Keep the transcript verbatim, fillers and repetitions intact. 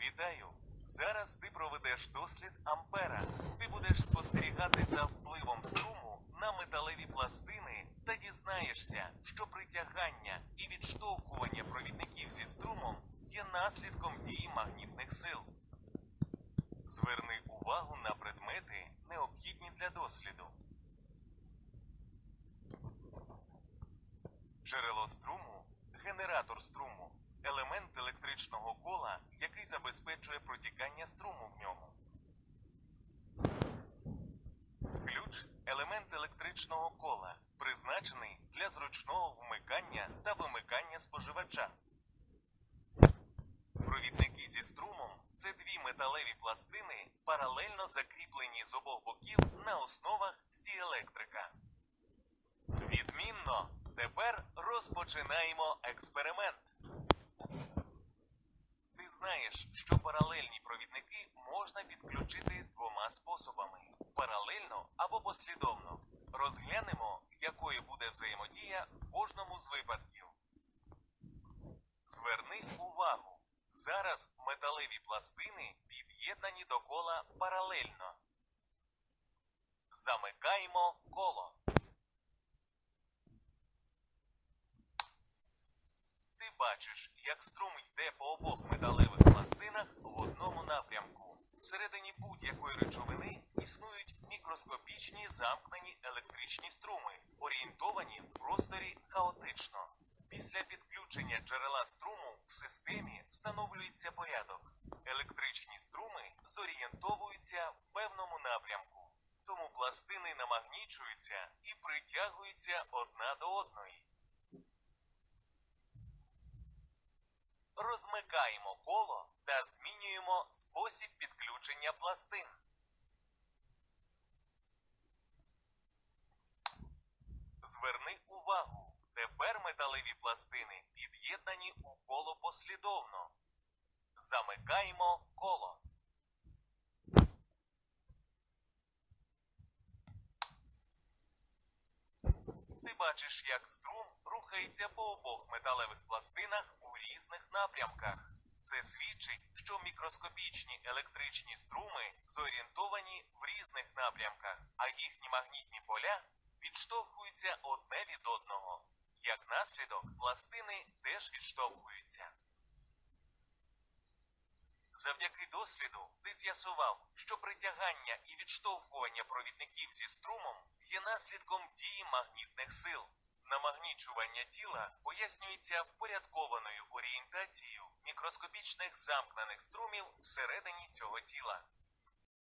Вітаю! Зараз ти проведеш дослід Ампера. Ти будеш спостерігати за впливом струму на металеві пластини та дізнаєшся, що притягання і відштовхування провідників зі струмом є наслідком дії магнітних сил. Зверни увагу на предмети, необхідні для досліду. Джерело струму, генератор струму, елемент електричного кола, який забезпечує протікання струму в ньому. Ключ – елемент електричного кола, призначений для зручного вмикання та вимикання споживача. Провідники зі струмом – це дві металеві пластини, паралельно закріплені з обох боків на основах стіелектрика. Відмінно! Тепер розпочинаємо експеримент. Ти знаєш, що паралельні провідники можна підключити двома способами – паралельно або послідовно. Розглянемо, якою буде взаємодія в кожному з випадків. Зверни увагу. Зараз металеві пластини під'єднані до кола паралельно. Замикаємо коло. Ти бачиш, як струм йде по обох металевих пластинах в одному напрямку. Всередині будь-якої речовини існують мікроскопічні замкнені електричні струми, орієнтовані в просторі хаотично. Після підключення джерела струму в системі встановлюється порядок. Електричні струми зорієнтовуються в певному напрямку. Тому пластини намагнічуються і притягуються одна до одної. Розмикаємо коло та змінюємо спосіб підключення пластин. Зверни увагу. Тепер металеві пластини під'єднані у коло послідовно. Замикаємо коло. Ти бачиш, як струм рухається по обох металевих пластинах у різних напрямках. Це свідчить, що мікроскопічні електричні струми зорієнтовані в різних напрямках, а їхні магнітні поля відштовхуються одне від одного. Як наслідок, пластини теж відштовхуються. Завдяки досліду ти з'ясував, що притягання і відштовхування провідників зі струмом є наслідком дії магнітних сил. Намагнічування тіла пояснюється впорядкованою орієнтацією мікроскопічних замкнених струмів всередині цього тіла.